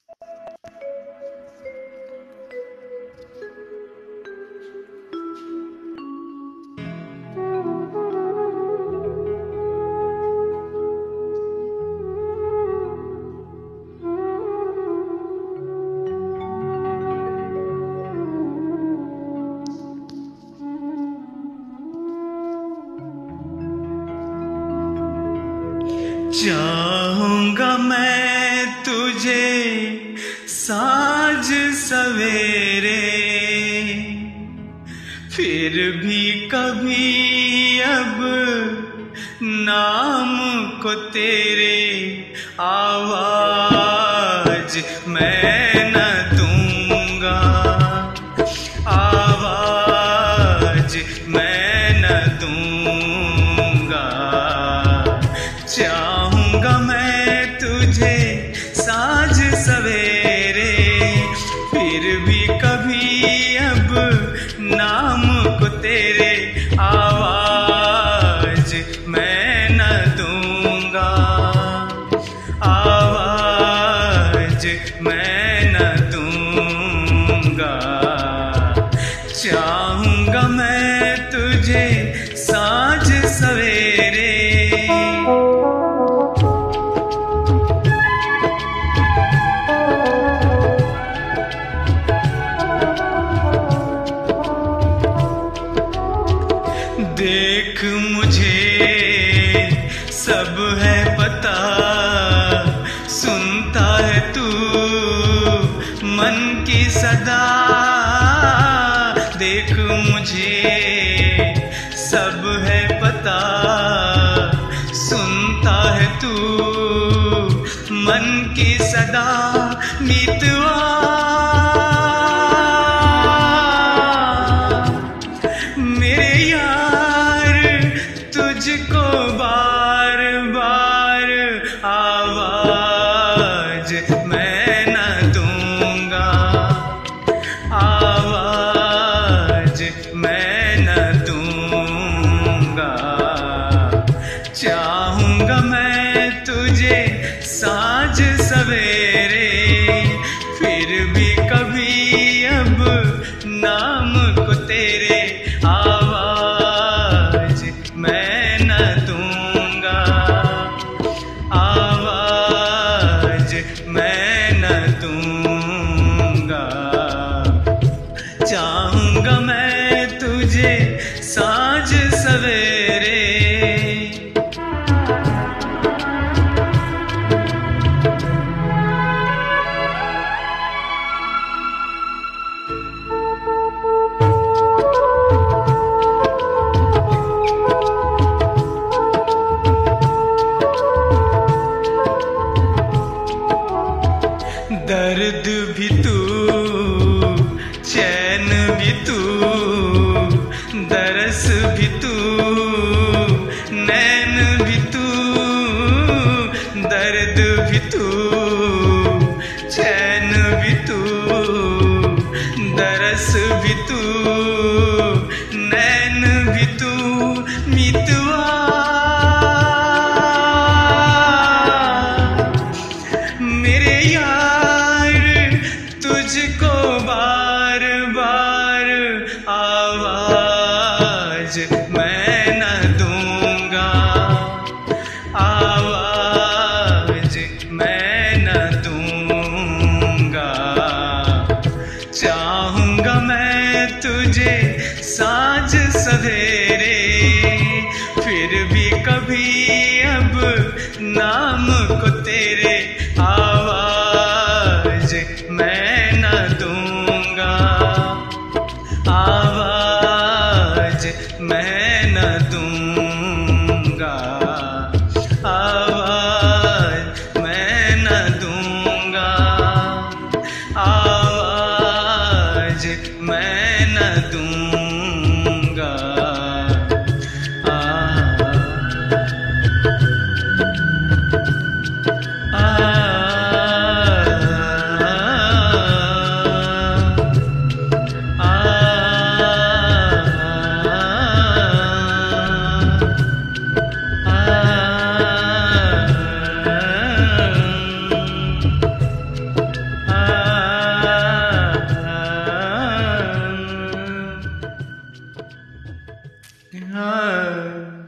चाहूंगा मैं तुझे साँझ सवेरे, फिर भी कभी अब नाम को तेरे आवाज मैं न दूंगा, आवाज मैं न दूंगा। चाहूंगा मैं तुझे साँझ सवेरे, फिर भी कभी अब नाम को तेरे आवाज मैं न दूंगा, आवाज मैं न दूंगा। चाहूंगा मैं तुझे साँझ सवेरे। देख मुझे सब है पता, सुनता है तू मन की सदा। देख मुझे सब है पता, सुनता है तू मन की सदा। मितवा तुझको बार बार आवाज मैं न दूंगा, आवाज मैं न दूंगा। चाहूंगा मैं तुझे साँझ सवेरे, फिर भी कभी अब नाम को तेरे आवाज मैं न दूंगा, आवाज मैं न दूंगा। चाहूंगा मैं तुझे साँझ सवेरे। दर्द भी तू, चैन भी तू, दरस भी तू, नैन भी तू। दर्द भी तू, चैन भी तू, दरस भी तू, नैन भी तू। मितवा मेरे यार तुझको बार बार आवाज मैं न दूंगा, आवाज मैं न दूंगा। चाहूंगा मैं तुझे साँझ सवेरे, फिर भी कभी अब नाम को तेरे आवाज मैं न दूंगा, आवाज मैं न दूंगा, आवाज मैं न दूंगा, आवाज मैं न दूंगा। हाँ